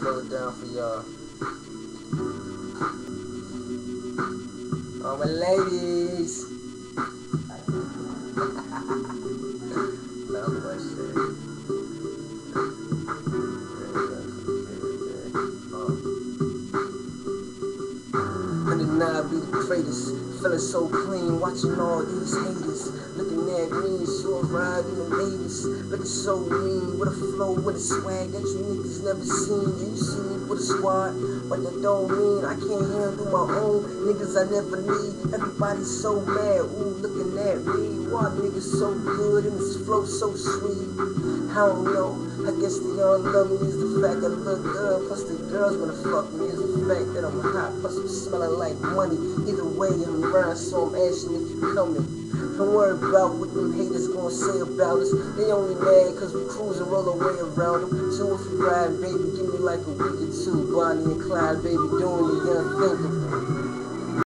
slow it down for y'all. All my ladies. Love my shit. Could it not be the greatest? Feeling so clean, watching all these haters looking at me, sure riding the latest, looking so mean, with a flow, with a swag that you niggas never seen. Yeah, you see me with a squad, but that don't mean I can't handle my own niggas I never need. Everybody's so mad, ooh, looking at me. Why niggas so good and this flow so sweet? I don't know, I guess they all love me is the fact that I look good, plus the girls wanna fuck me is the fact that I'm hot, plus I'm smelling like money. Either way, I'm around, so I'm asking if you coming. Don't worry about what them haters gonna say about us. They only mad cause we cruising, roll our way around them. So if you ride, baby, give me like a week or two. Bonnie and Clyde, baby, doing the unthinkable.